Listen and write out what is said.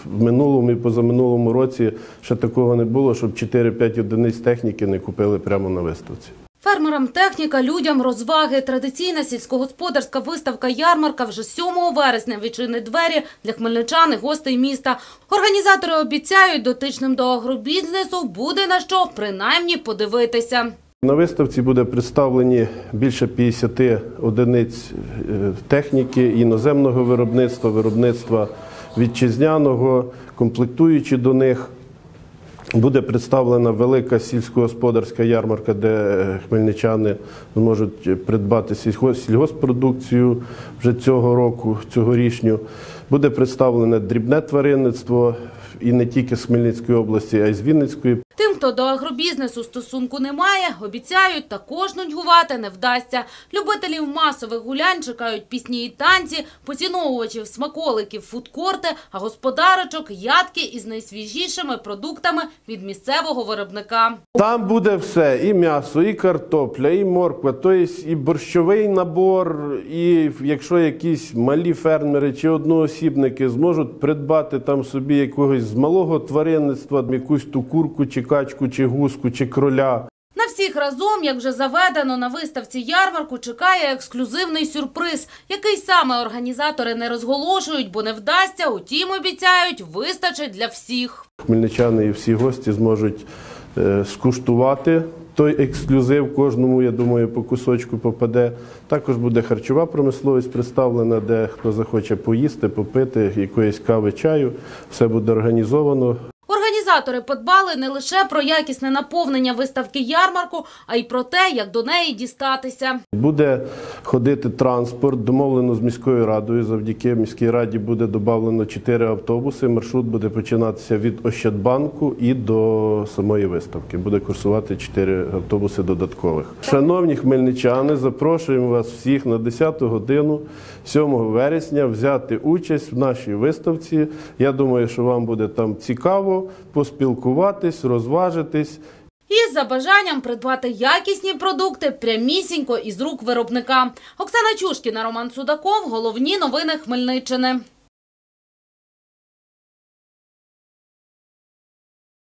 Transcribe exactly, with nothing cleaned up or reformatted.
в минулому і позаминулому році ще такого не було, щоб чотири-п'ять одиниць техніки не купили прямо на виставці. Фермерам техніка, людям розваги. Традиційна сільськогосподарська виставка-ярмарка вже сьомого вересня відчинить двері для хмельничан і гостей міста. Організатори обіцяють, дотичним до агробізнесу буде на що принаймні подивитися. На виставці буде представлені більше п'ятдесят одиниць техніки іноземного виробництва, виробництва вітчизняного, комплектуючи до них. Буде представлена велика сільськогосподарська ярмарка, де хмельничани можуть придбати сільгосппродукцію вже цього року, цьогорічню. Буде представлене дрібне тваринництво і не тільки з Хмельницької області, а й з Вінницької. Тим, хто до агробізнесу стосунку не має, обіцяють, також нудьгувати не вдасться. Любителів масових гулянь чекають пісні і танці, поціновувачів смаколиків, фудкорти, а господарочок – ядки із найсвіжішими продуктами від місцевого виробника. Там буде все – і м'ясо, і картопля, і морква, тобто і борщовий набор, і якщо якісь малі фермери чи одноосібники зможуть придбати там собі якогось з малого тваринництва, якусь ту курку, чи качку, чи гуску, чи кроля. На всіх разом, як вже заведено, на виставці ярмарку чекає ексклюзивний сюрприз, який саме організатори не розголошують, бо не вдасться, утім обіцяють, вистачить для всіх. Хмельничани і всі гості зможуть е, скуштувати той ексклюзив, кожному, я думаю, по кусочку попаде. Також буде харчова промисловість представлена, де хто захоче поїсти, попити, якоїсь кави, чаю, все буде організовано. Організатори подбали не лише про якісне наповнення виставки-ярмарку, а й про те, як до неї дістатися. Буде ходити транспорт, домовлено з міською радою, завдяки міській раді буде додано чотири автобуси. Маршрут буде починатися від Ощадбанку і до самої виставки. Буде курсувати чотири автобуси додаткових. Шановні хмельничани, запрошуємо вас всіх на десяту годину сьомого вересня взяти участь в нашій виставці. Я думаю, що вам буде там цікаво поспілкуватись, розважитись. І за бажанням придбати якісні продукти прямісінько із рук виробника. Оксана Чушкіна, Роман Судаков. Головні новини Хмельниччини.